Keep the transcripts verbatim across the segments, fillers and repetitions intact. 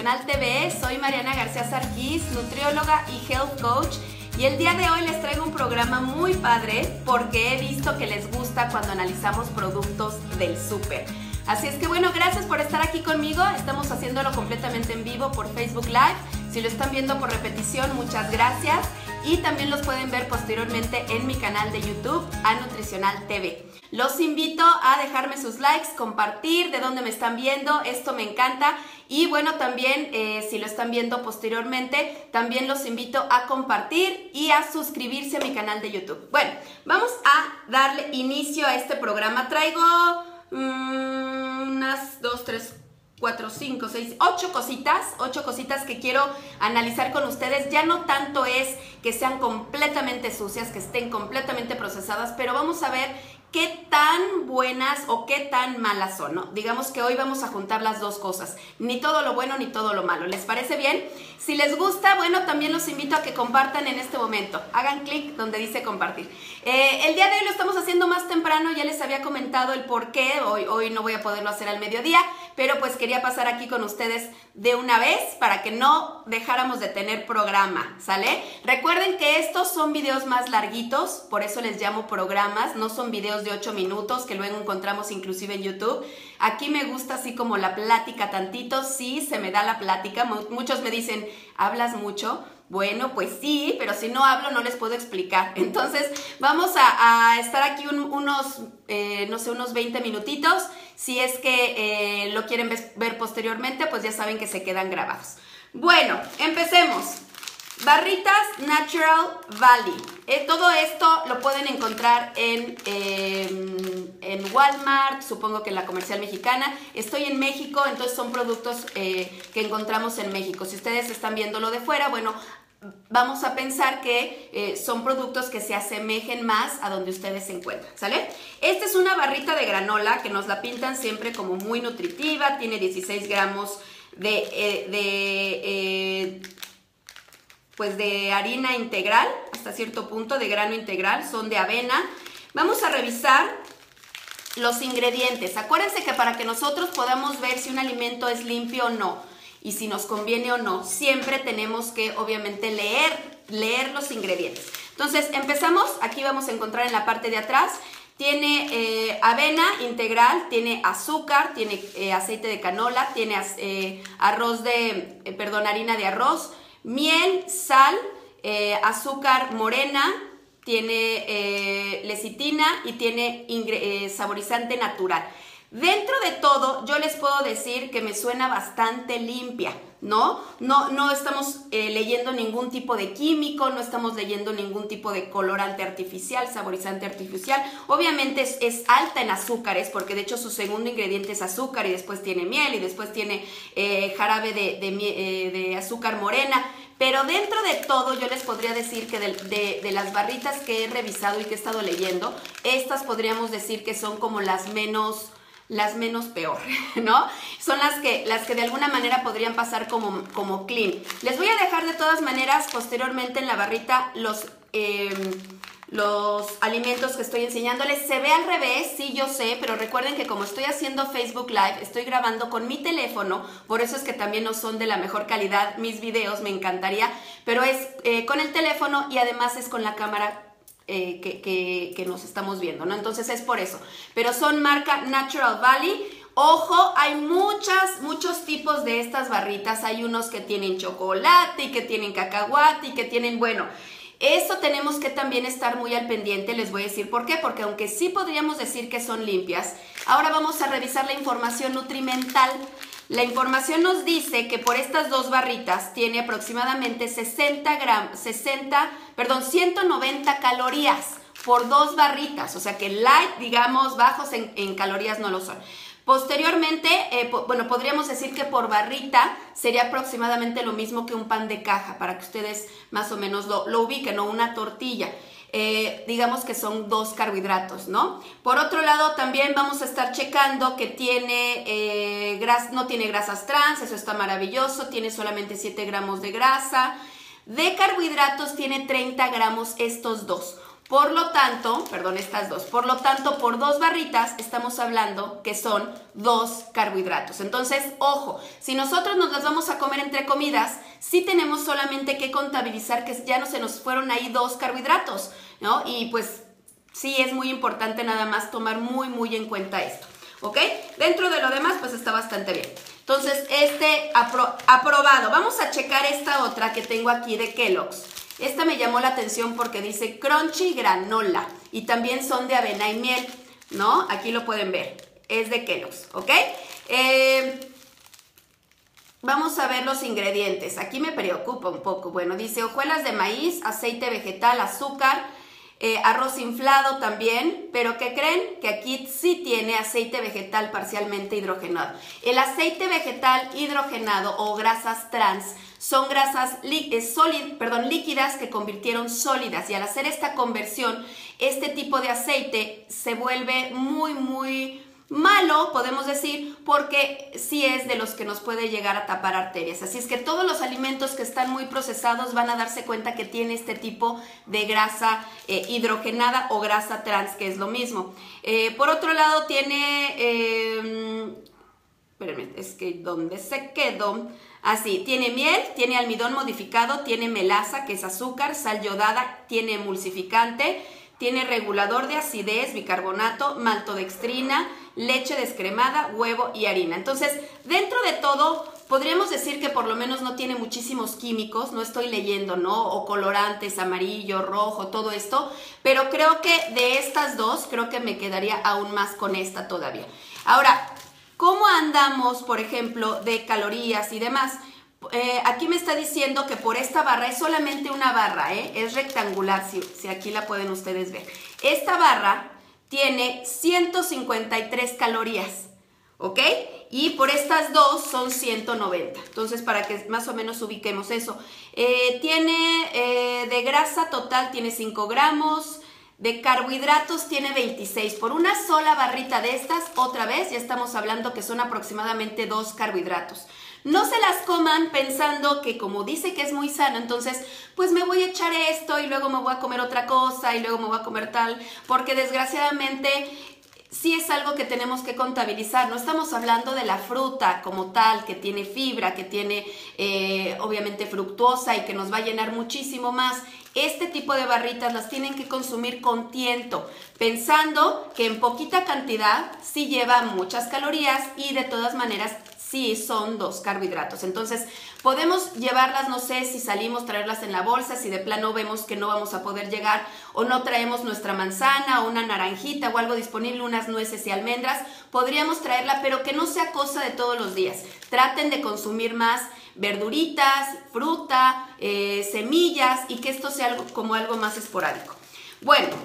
Nutricional T V, soy Mariana García Sarquís, nutrióloga y health coach, y el día de hoy les traigo un programa muy padre porque he visto que les gusta cuando analizamos productos del súper. Así es que bueno, gracias por estar aquí conmigo. Estamos haciéndolo completamente en vivo por Facebook Live. Si lo están viendo por repetición, muchas gracias. Y también los pueden ver posteriormente en mi canal de YouTube, A Nutricional T V. Los invito a dejarme sus likes, compartir de dónde me están viendo, esto me encanta. Y bueno, también eh, si lo están viendo posteriormente, también los invito a compartir y a suscribirse a mi canal de YouTube. Bueno, vamos a darle inicio a este programa. Traigo mmm, unas dos, tres, cuatro, cinco, seis, ocho cositas, ocho cositas que quiero analizar con ustedes. Ya no tanto es que sean completamente sucias, que estén completamente procesadas, pero vamos a ver qué tan buenas o qué tan malas son, ¿no? Digamos que hoy vamos a juntar las dos cosas, ni todo lo bueno ni todo lo malo. ¿Les parece bien? Si les gusta, bueno, también los invito a que compartan en este momento. Hagan clic donde dice compartir. Eh, el día de hoy lo estamos haciendo más temprano, ya les había comentado el por qué. Hoy, hoy no voy a poderlo hacer al mediodía, pero pues quería pasar aquí con ustedes de una vez para que no dejáramos de tener programa, ¿sale? Recuerden que estos son videos más larguitos, por eso les llamo programas, no son videos de ocho minutos que luego encontramos inclusive en YouTube. Aquí me gusta así como la plática tantito, sí, se me da la plática. Muchos me dicen, ¿hablas mucho? Bueno, pues sí, pero si no hablo no les puedo explicar. Entonces vamos a, a estar aquí un, unos, eh, no sé, unos veinte minutitos. Si es que eh, lo quieren ver posteriormente, pues ya saben que se quedan grabados. Bueno, empecemos. Barritas Natural Valley. Eh, todo esto lo pueden encontrar en, eh, en Walmart, supongo que en la Comercial Mexicana. Estoy en México, entonces son productos eh, que encontramos en México. Si ustedes están viéndolo de fuera, bueno, vamos a pensar que eh, son productos que se asemejen más a donde ustedes se encuentran, ¿sale? Esta es una barrita de granola que nos la pintan siempre como muy nutritiva. Tiene dieciséis gramos de... Eh, de eh, pues de harina integral, hasta cierto punto, de grano integral, son de avena. Vamos a revisar los ingredientes. Acuérdense que para que nosotros podamos ver si un alimento es limpio o no, y si nos conviene o no, siempre tenemos que, obviamente, leer, leer los ingredientes. Entonces, empezamos. Aquí vamos a encontrar en la parte de atrás, tiene eh, avena integral, tiene azúcar, tiene eh, aceite de canola, tiene eh, arroz de, eh, perdón, harina de arroz, miel, sal, eh, azúcar morena, tiene eh, lecitina y tiene eh, saborizante natural. Dentro de todo, yo les puedo decir que me suena bastante limpia, ¿no? No, no estamos eh, leyendo ningún tipo de químico, no estamos leyendo ningún tipo de colorante artificial, saborizante artificial. Obviamente es, es alta en azúcares, porque de hecho su segundo ingrediente es azúcar, y después tiene miel, y después tiene eh, jarabe de, de, eh, de azúcar morena. Pero dentro de todo yo les podría decir que de, de, de las barritas que he revisado y que he estado leyendo, estas podríamos decir que son como las menos... las menos peor, ¿no? Son las que, las que de alguna manera podrían pasar como, como clean. Les voy a dejar de todas maneras posteriormente en la barrita los, eh, los alimentos que estoy enseñándoles. Se ve al revés, sí, yo sé, pero recuerden que como estoy haciendo Facebook Live, estoy grabando con mi teléfono, por eso es que también no son de la mejor calidad mis videos, me encantaría, pero es eh, con el teléfono y además es con la cámara Eh, que, que, que nos estamos viendo, ¿no? Entonces es por eso. Pero son marca Natural Valley. Ojo, hay muchas, muchos tipos de estas barritas. Hay unos que tienen chocolate y que tienen cacahuate y que tienen, bueno, eso tenemos que también estar muy al pendiente. Les voy a decir por qué. Porque aunque sí podríamos decir que son limpias, ahora vamos a revisar la información nutrimental. La información nos dice que por estas dos barritas tiene aproximadamente sesenta gramos, sesenta, perdón, ciento noventa calorías por dos barritas. O sea que light, digamos, bajos en, en calorías no lo son. Posteriormente, eh, po bueno, podríamos decir que por barrita sería aproximadamente lo mismo que un pan de caja, para que ustedes más o menos lo, lo ubiquen, o una tortilla. Eh, digamos que son dos carbohidratos, ¿no? Por otro lado, también vamos a estar checando que tiene eh, gras no tiene grasas trans, eso está maravilloso, tiene solamente siete gramos de grasa. De carbohidratos tiene treinta gramos estos dos. Por lo tanto, perdón, estas dos, por lo tanto, por dos barritas estamos hablando que son dos carbohidratos. Entonces, ojo, si nosotros nos las vamos a comer entre comidas, sí tenemos solamente que contabilizar que ya no se nos fueron ahí dos carbohidratos, ¿no? Y pues sí es muy importante nada más tomar muy, muy en cuenta esto, ¿ok? Dentro de lo demás, pues está bastante bien. Entonces, este apro- aprobado. Vamos a checar esta otra que tengo aquí de Kellogg's. Esta me llamó la atención porque dice Crunchy Granola y también son de avena y miel, ¿no? Aquí lo pueden ver, es de Kellogg's, ¿ok? Eh, vamos a ver los ingredientes. Aquí me preocupa un poco. Bueno, dice hojuelas de maíz, aceite vegetal, azúcar, eh, arroz inflado también, pero ¿qué creen? Que aquí sí tiene aceite vegetal parcialmente hidrogenado. El aceite vegetal hidrogenado o grasas trans son grasas eh, sólid, perdón, líquidas que convirtieron sólidas, y al hacer esta conversión, este tipo de aceite se vuelve muy, muy malo, podemos decir, porque sí es de los que nos puede llegar a tapar arterias. Así es que todos los alimentos que están muy procesados van a darse cuenta que tiene este tipo de grasa eh, hidrogenada o grasa trans, que es lo mismo. Eh, por otro lado, tiene... Eh, espérenme, es que ¿dónde se quedó? Así, tiene miel, tiene almidón modificado, tiene melaza, que es azúcar, sal yodada, tiene emulsificante, tiene regulador de acidez, bicarbonato, maltodextrina, leche descremada, huevo y harina. Entonces, dentro de todo, podríamos decir que por lo menos no tiene muchísimos químicos, no estoy leyendo, ¿no? O colorantes, amarillo, rojo, todo esto, pero creo que de estas dos, creo que me quedaría aún más con esta todavía. Ahora, ¿cómo andamos, por ejemplo, de calorías y demás? Eh, aquí me está diciendo que por esta barra, es solamente una barra, ¿eh? Es rectangular, si, si aquí la pueden ustedes ver. Esta barra tiene ciento cincuenta y tres calorías, ¿ok? Y por estas dos son ciento noventa. Entonces, para que más o menos ubiquemos eso. Eh, tiene eh, de grasa total, tiene cinco gramos. De carbohidratos tiene veintiséis. Por una sola barrita de estas, otra vez, ya estamos hablando que son aproximadamente dos carbohidratos. No se las coman pensando que como dice que es muy sano, entonces pues me voy a echar esto y luego me voy a comer otra cosa y luego me voy a comer tal, porque desgraciadamente sí es algo que tenemos que contabilizar. No estamos hablando de la fruta como tal, que tiene fibra, que tiene eh, obviamente fructuosa y que nos va a llenar muchísimo más. Este tipo de barritas las tienen que consumir con tiento, pensando que en poquita cantidad sí lleva muchas calorías y de todas maneras sí son dos carbohidratos. Entonces podemos llevarlas, no sé si salimos, traerlas en la bolsa, si de plano vemos que no vamos a poder llegar o no traemos nuestra manzana o una naranjita o algo disponible, unas nueces y almendras, podríamos traerla, pero que no sea cosa de todos los días. Traten de consumir más verduritas, fruta, eh, semillas, y que esto sea algo, como algo más esporádico. Bueno,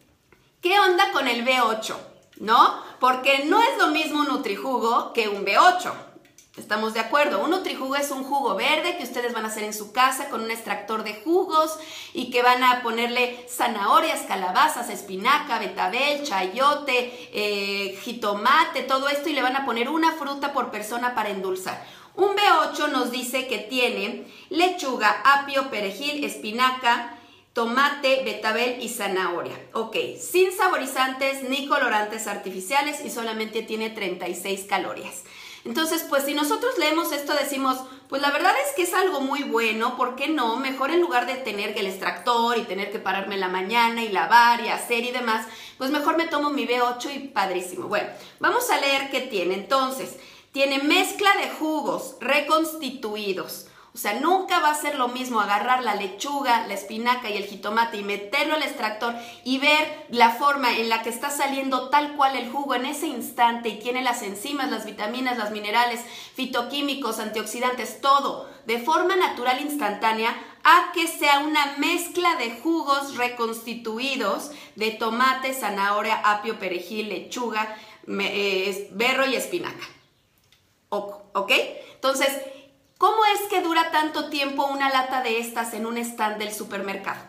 ¿qué onda con el B ocho? ¿No? Porque no es lo mismo un nutrijugo que un B ocho. ¿Estamos de acuerdo? Un nutrijugo es un jugo verde que ustedes van a hacer en su casa con un extractor de jugos y que van a ponerle zanahorias, calabazas, espinaca, betabel, chayote, eh, jitomate, todo esto, y le van a poner una fruta por persona para endulzar. Un B ocho nos dice que tiene lechuga, apio, perejil, espinaca, tomate, betabel y zanahoria. Ok, sin saborizantes ni colorantes artificiales y solamente tiene treinta y seis calorías. Entonces, pues si nosotros leemos esto decimos, pues la verdad es que es algo muy bueno, ¿por qué no? Mejor en lugar de tener el extractor y tener que pararme en la mañana y lavar y hacer y demás, pues mejor me tomo mi B ocho y padrísimo. Bueno, vamos a leer qué tiene. Entonces, tiene mezcla de jugos reconstituidos. O sea, nunca va a ser lo mismo agarrar la lechuga, la espinaca y el jitomate y meterlo al extractor y ver la forma en la que está saliendo tal cual el jugo en ese instante y tiene las enzimas, las vitaminas, los minerales, fitoquímicos, antioxidantes, todo de forma natural instantánea, a que sea una mezcla de jugos reconstituidos de tomate, zanahoria, apio, perejil, lechuga, eh, berro y espinaca. ¿Ok? Entonces, ¿cómo es que dura tanto tiempo una lata de estas en un stand del supermercado?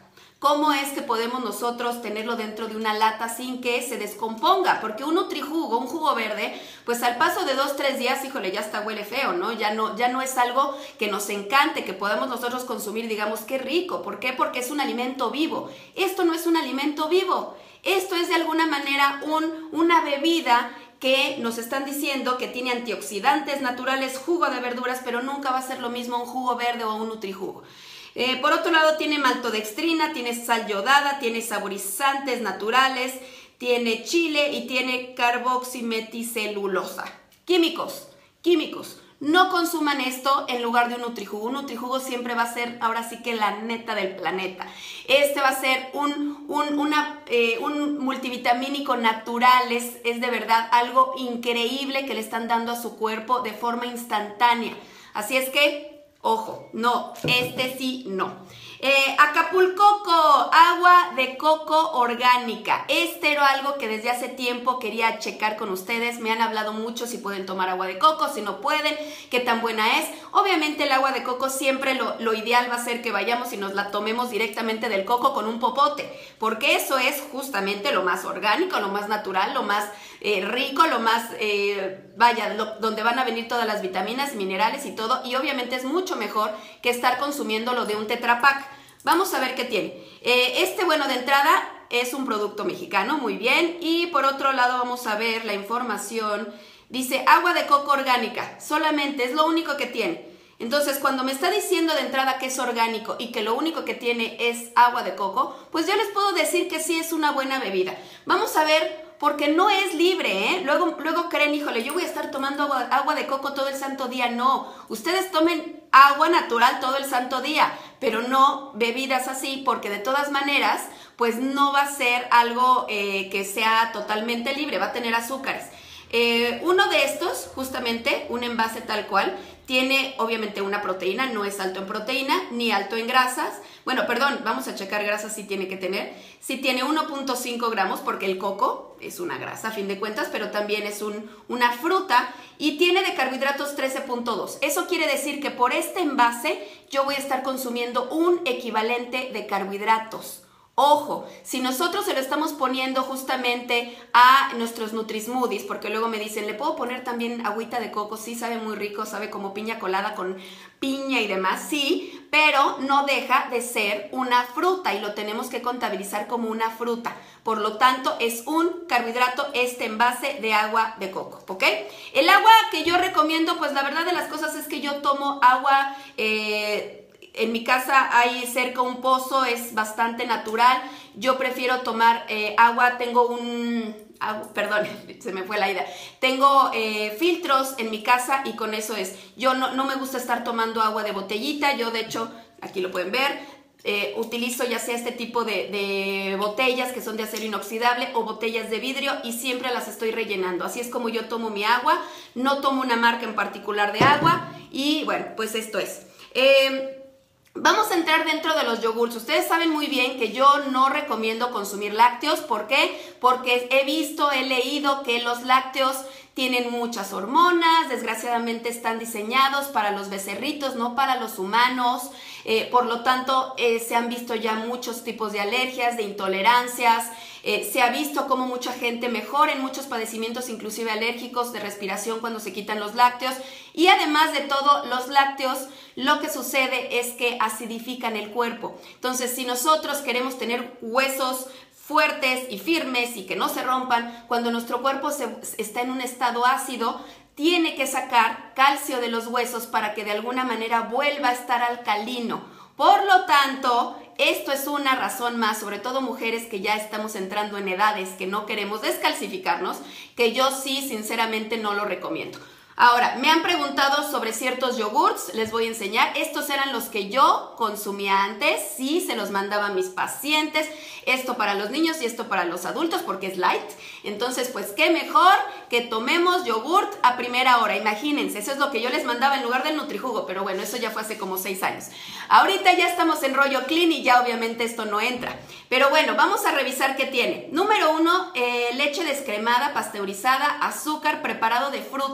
cómo es que podemos nosotros tenerlo dentro de una lata sin que se descomponga, porque un nutrijugo, un jugo verde, pues al paso de dos, tres días, híjole, ya hasta huele feo, ¿no? Ya no, ya no es algo que nos encante, que podamos nosotros consumir, digamos, qué rico. ¿Por qué? Porque es un alimento vivo. Esto no es un alimento vivo. Esto es de alguna manera un, una bebida que nos están diciendo que tiene antioxidantes naturales, jugo de verduras, pero nunca va a ser lo mismo un jugo verde o un nutrijugo. Eh, por otro lado, tiene maltodextrina, tiene sal yodada, tiene saborizantes naturales, tiene chile y tiene carboximeticelulosa. Químicos, químicos. No consuman esto en lugar de un nutrijugo. Un nutrijugo siempre va a ser, ahora sí que la neta del planeta. Este va a ser un, un, una, eh, un multivitamínico natural. Es, es de verdad algo increíble que le están dando a su cuerpo de forma instantánea. Así es que, ojo, no, este sí no. Eh, Acapulcoco, agua de coco orgánica. Este era algo que desde hace tiempo quería checar con ustedes. Me han hablado mucho si pueden tomar agua de coco, si no pueden, qué tan buena es. Obviamente el agua de coco siempre lo, lo ideal va a ser que vayamos y nos la tomemos directamente del coco con un popote, porque eso es justamente lo más orgánico, lo más natural, lo más eh, rico, lo más, eh, vaya, lo, donde van a venir todas las vitaminas, minerales y todo, y obviamente es mucho mejor que estar consumiendo lo de un Tetra Pak. Vamos a ver qué tiene. Eh, este, bueno, de entrada es un producto mexicano, muy bien. Y por otro lado vamos a ver la información. Dice agua de coco orgánica, solamente, es lo único que tiene. Entonces, cuando me está diciendo de entrada que es orgánico y que lo único que tiene es agua de coco, pues yo les puedo decir que sí es una buena bebida. Vamos a ver, porque no es libre, ¿eh? Luego, luego creen, híjole, yo voy a estar tomando agua, agua de coco todo el santo día. No, ustedes tomen agua natural todo el santo día, pero no bebidas así, porque de todas maneras, pues no va a ser algo eh, que sea totalmente libre, va a tener azúcares. Eh, uno de estos, justamente, un envase tal cual, tiene obviamente una proteína, no es alto en proteína, ni alto en grasas. Bueno, perdón, vamos a checar grasas si tiene que tener. Sí tiene uno punto cinco gramos, porque el coco es una grasa a fin de cuentas, pero también es un, una fruta, y tiene de carbohidratos trece punto dos. Eso quiere decir que por este envase yo voy a estar consumiendo un equivalente de carbohidratos. Ojo, si nosotros se lo estamos poniendo justamente a nuestros Nutrismoothies, porque luego me dicen, ¿le puedo poner también agüita de coco? Sí, sabe muy rico, sabe como piña colada con piña y demás, sí, pero no deja de ser una fruta y lo tenemos que contabilizar como una fruta. Por lo tanto, es un carbohidrato este envase de agua de coco, ¿ok? El agua que yo recomiendo, pues la verdad de las cosas es que yo tomo agua... Eh, En mi casa hay cerca un pozo, es bastante natural. Yo prefiero tomar eh, agua, tengo un... Ah, perdón, se me fue la idea. Tengo eh, filtros en mi casa y con eso es. Yo no, no me gusta estar tomando agua de botellita. Yo de hecho, aquí lo pueden ver, eh, utilizo ya sea este tipo de, de botellas que son de acero inoxidable o botellas de vidrio y siempre las estoy rellenando. Así es como yo tomo mi agua. No tomo una marca en particular de agua y bueno, pues esto es. Eh, Vamos a entrar dentro de los yogurts. Ustedes saben muy bien que yo no recomiendo consumir lácteos. ¿Por qué? Porque he visto, he leído que los lácteos tienen muchas hormonas, desgraciadamente están diseñados para los becerritos, no para los humanos. Eh, por lo tanto, eh, se han visto ya muchos tipos de alergias, de intolerancias. Eh, se ha visto cómo mucha gente mejora en muchos padecimientos, inclusive alérgicos, de respiración cuando se quitan los lácteos. Y además de todo, los lácteos, lo que sucede es que acidifican el cuerpo. Entonces, si nosotros queremos tener huesos fuertes y firmes y que no se rompan, cuando nuestro cuerpo se, está en un estado ácido, tiene que sacar calcio de los huesos para que de alguna manera vuelva a estar alcalino. Por lo tanto, esto es una razón más, sobre todo mujeres que ya estamos entrando en edades que no queremos descalcificarnos, que yo sí sinceramente no lo recomiendo. Ahora, me han preguntado sobre ciertos yogurts, les voy a enseñar. Estos eran los que yo consumía antes, sí, se los mandaba a mis pacientes. Esto para los niños y esto para los adultos porque es light. Entonces, pues qué mejor que tomemos yogurt a primera hora. Imagínense, eso es lo que yo les mandaba en lugar del nutrijugo, pero bueno, eso ya fue hace como seis años. Ahorita ya estamos en rollo clean y ya obviamente esto no entra. Pero bueno, vamos a revisar qué tiene. Número uno, eh, leche descremada, pasteurizada, azúcar, preparado de fruta.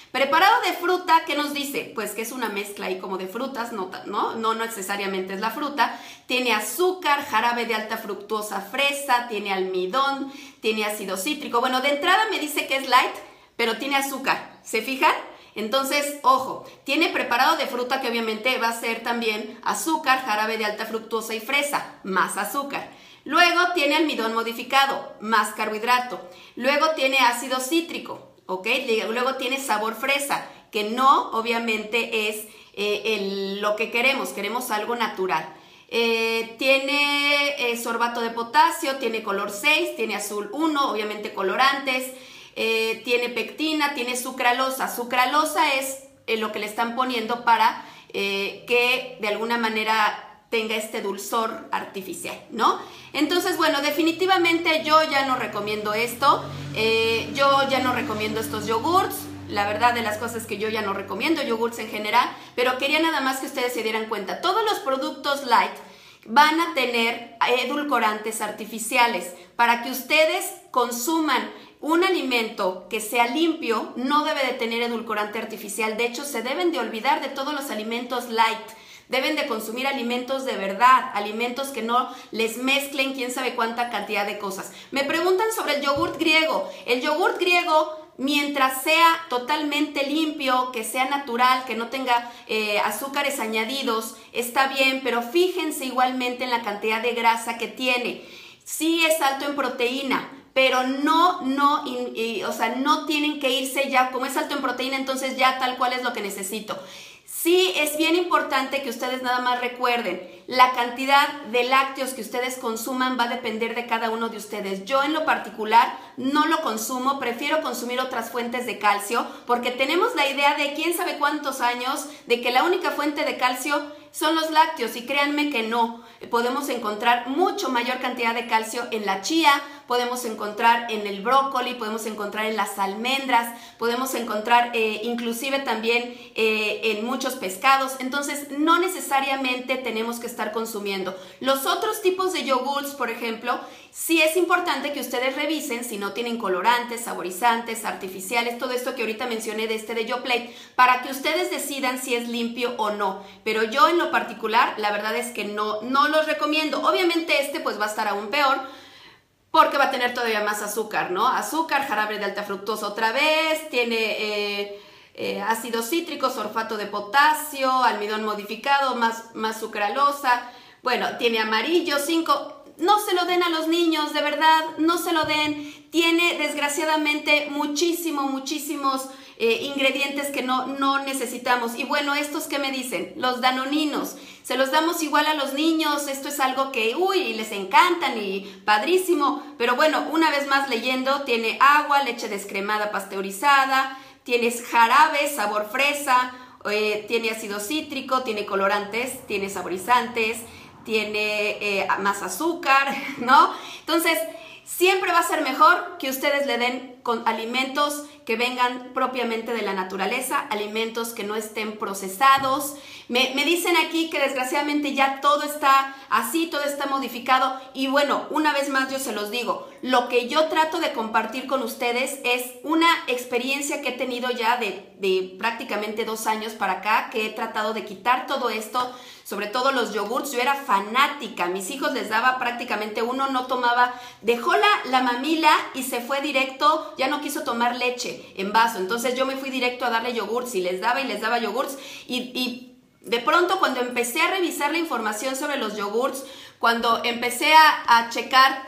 Preparado de fruta, ¿qué nos dice? Pues que es una mezcla ahí como de frutas, no, no, no necesariamente es la fruta. Tiene azúcar, jarabe de alta fructuosa fresa, tiene almidón, tiene ácido cítrico. Bueno, de entrada me dice que es light, pero tiene azúcar. ¿Se fijan? Entonces, ojo, tiene preparado de fruta que obviamente va a ser también azúcar, jarabe de alta fructuosa y fresa, más azúcar. Luego tiene almidón modificado, más carbohidrato. Luego tiene ácido cítrico. ¿Ok? Luego tiene sabor fresa, que no obviamente es eh, el, lo que queremos, queremos algo natural. Eh, tiene eh, sorbato de potasio, tiene color seis, tiene azul uno, obviamente colorantes, eh, tiene pectina, tiene sucralosa. Sucralosa es eh, lo que le están poniendo para eh, que de alguna manera tenga este dulzor artificial, ¿no? Entonces, bueno, definitivamente yo ya no recomiendo esto, eh, yo ya no recomiendo estos yogurts, la verdad de las cosas que yo ya no recomiendo, yogurts en general, pero quería nada más que ustedes se dieran cuenta, todos los productos light van a tener edulcorantes artificiales. Para que ustedes consuman un alimento que sea limpio, no debe de tener edulcorante artificial, de hecho se deben de olvidar de todos los alimentos light. Deben de consumir alimentos de verdad, alimentos que no les mezclen quién sabe cuánta cantidad de cosas. Me preguntan sobre el yogurt griego. El yogurt griego, mientras sea totalmente limpio, que sea natural, que no tenga eh, azúcares añadidos, está bien, pero fíjense igualmente en la cantidad de grasa que tiene. Sí es alto en proteína, pero no, no, y, y, o sea, no tienen que irse ya, como es alto en proteína, entonces ya tal cual es lo que necesito. Sí, es bien importante que ustedes nada más recuerden, la cantidad de lácteos que ustedes consuman va a depender de cada uno de ustedes. Yo en lo particular no lo consumo, prefiero consumir otras fuentes de calcio porque tenemos la idea de quién sabe cuántos años de que la única fuente de calcio son los lácteos y créanme que no. Podemos encontrar mucho mayor cantidad de calcio en la chía, podemos encontrar en el brócoli, podemos encontrar en las almendras, podemos encontrar eh, inclusive también eh, en muchos pescados. Entonces no necesariamente tenemos que estar consumiendo. Los otros tipos de yogurts, por ejemplo, sí es importante que ustedes revisen si no tienen colorantes, saborizantes, artificiales, todo esto que ahorita mencioné de este de Yoplait, para que ustedes decidan si es limpio o no. Pero yo en lo particular, la verdad es que no, no los recomiendo. Obviamente este pues va a estar aún peor, porque va a tener todavía más azúcar, ¿no? Azúcar, jarabe de alta fructosa otra vez, tiene eh, eh, ácido cítrico, sorfato de potasio, almidón modificado, más, más sucralosa. Bueno, tiene amarillo, cinco. No se lo den a los niños, de verdad, no se lo den. Tiene desgraciadamente muchísimo, muchísimos eh, ingredientes que no, no necesitamos. Y bueno, ¿estos qué me dicen? Los danoninos. Se los damos igual a los niños, esto es algo que, uy, les encantan y padrísimo. Pero bueno, una vez más leyendo, tiene agua, leche descremada pasteurizada, tienes jarabe, sabor fresa, eh, tiene ácido cítrico, tiene colorantes, tiene saborizantes, tiene eh, más azúcar, ¿no? Entonces, siempre va a ser mejor que ustedes le den con alimentos que vengan propiamente de la naturaleza, alimentos que no estén procesados. Me, me dicen aquí que desgraciadamente ya todo está así, todo está modificado. Y bueno, una vez más yo se los digo, lo que yo trato de compartir con ustedes es una experiencia que he tenido ya de, de prácticamente dos años para acá, que he tratado de quitar todo esto, sobre todo los yogurts. Yo era fanática, a mis hijos les daba prácticamente uno, no tomaba, dejó la, la mamila y se fue directo, ya no quiso tomar leche en vaso, entonces yo me fui directo a darle yogurts y les daba y les daba yogurts y, y de pronto cuando empecé a revisar la información sobre los yogurts, cuando empecé a, a checar,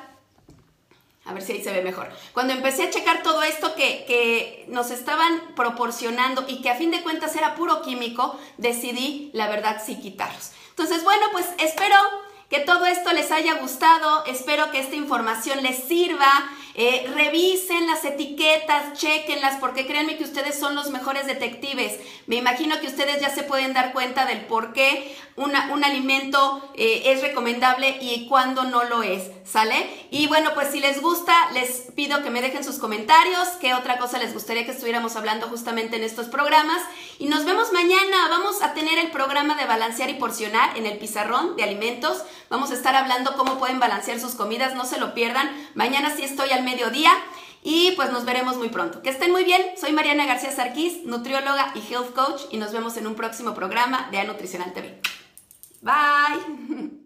a ver si ahí se ve mejor, cuando empecé a checar todo esto que, que nos estaban proporcionando y que a fin de cuentas era puro químico, decidí la verdad sí quitarlos. Entonces bueno, pues espero que todo esto les haya gustado, espero que esta información les sirva. Eh, revisen las etiquetas, chequenlas, porque créanme que ustedes son los mejores detectives. Me imagino que ustedes ya se pueden dar cuenta del por qué una, un alimento eh, es recomendable y cuándo no lo es, ¿sale? Y bueno, pues si les gusta, les pido que me dejen sus comentarios, qué otra cosa les gustaría que estuviéramos hablando justamente en estos programas. Y nos vemos mañana, vamos a tener el programa de balancear y porcionar en el pizarrón de alimentos. Vamos a estar hablando cómo pueden balancear sus comidas, no se lo pierdan. Mañana sí estoy al mediodía Y pues nos veremos muy pronto. Que estén muy bien. Soy Mariana García Sarquís, nutrióloga y health coach, y nos vemos en un próximo programa de A Nutricional T V. Bye.